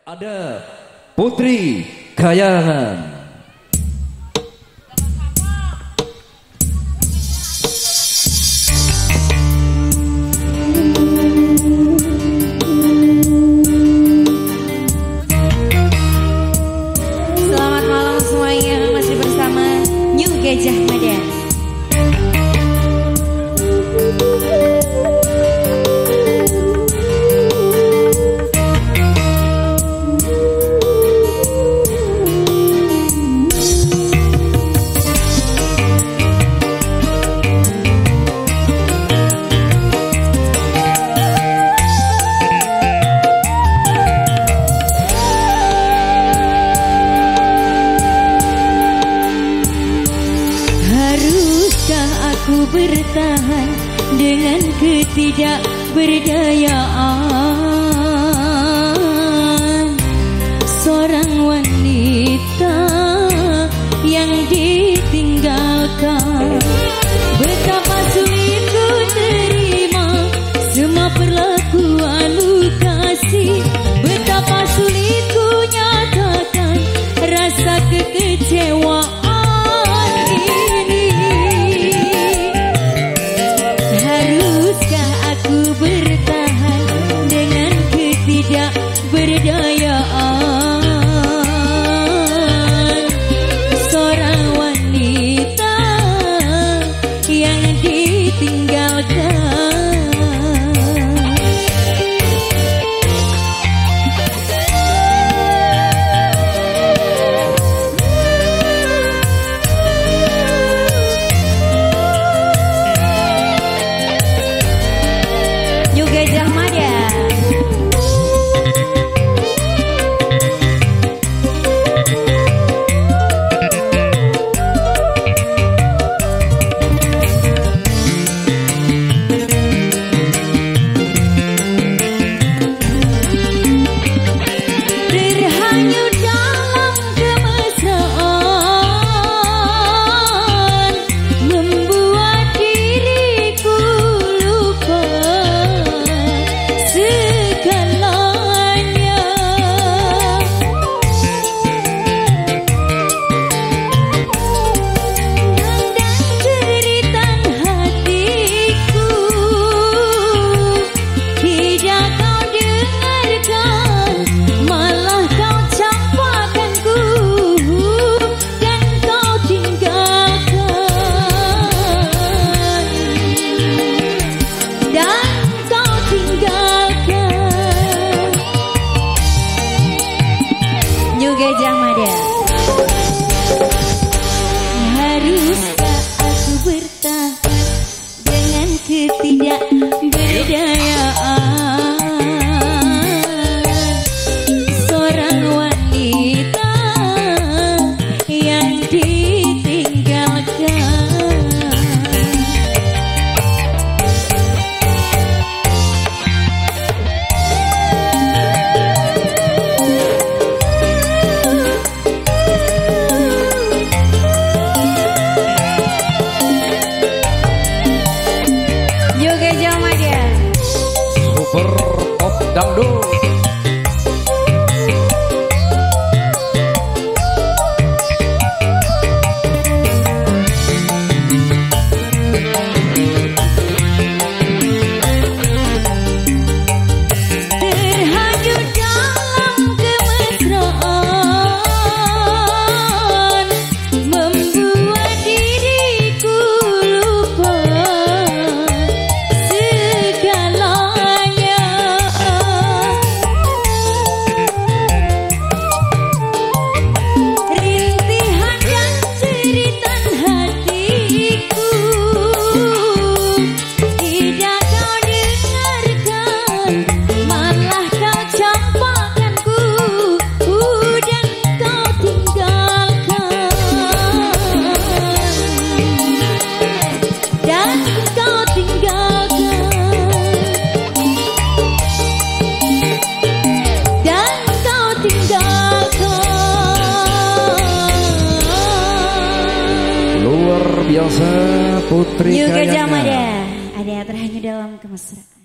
Ada Putri Kayangan. Selamat malam semuanya, masih bersama New Gajah Mada. Aku bertahan dengan ketidakberdayaan seorang wanita yang ditinggalkan. Betapa sulit ku terima semua perlakuanmu kasih. Betapa sulit ku nyatakan rasa kekecewaan. Berdayaan seorang wanita yang ditinggalkan. New Gajah Mada. Gajah Mada. Haruskah aku bertahan dengan ketidakberdayaan seorang wanita yang ditinggalkan. Super Pop Dangdut. Luar biasa Putri New Gajah Kayangan. Mada. Ada terhanyut dalam kemesraan.